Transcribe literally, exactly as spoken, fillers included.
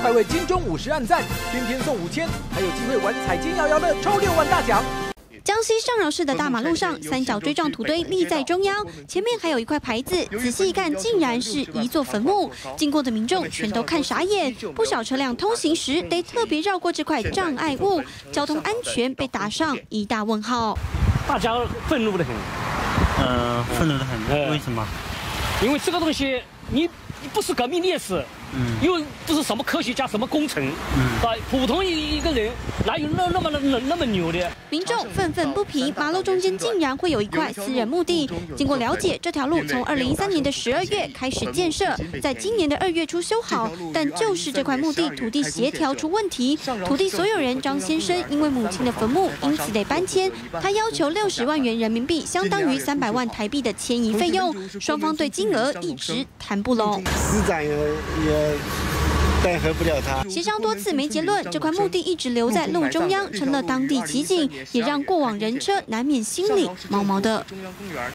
快为金钟五十按赞，天天送五千，还有机会玩彩金摇摇乐抽六万大奖。 江西上饶市的大马路上，三角锥状土堆立在中央，前面还有一块牌子，仔细一看，竟然是一座坟墓。经过的民众全都看傻眼，不少车辆通行时得特别绕过这块障碍物，交通安全被打上一大问号。 大家愤怒的很， 呃，愤怒的很，为什么？ 因为这个东西，你你不是革命烈士。 嗯， 又不是什么科学家、什么工程，嗯，啊，普通一一个人哪有那那么那那么牛的？ 民众愤愤不平，马路中间竟然会有一块私人墓地。经过了解，这条路从二零一三年的十二月开始建设，在今年的二月初修好，但就是这块墓地土地协调出问题，土地所有人张先生因为母亲的坟墓，因此得搬迁。他要求六十万元人民币，相当于三百万台币的迁移费用，双方对金额一直谈不拢。 市长也也。 奈何不了他。 协商多次没结论，这块墓地一直留在路中央，成了当地奇景，也让过往人车难免心里毛毛的。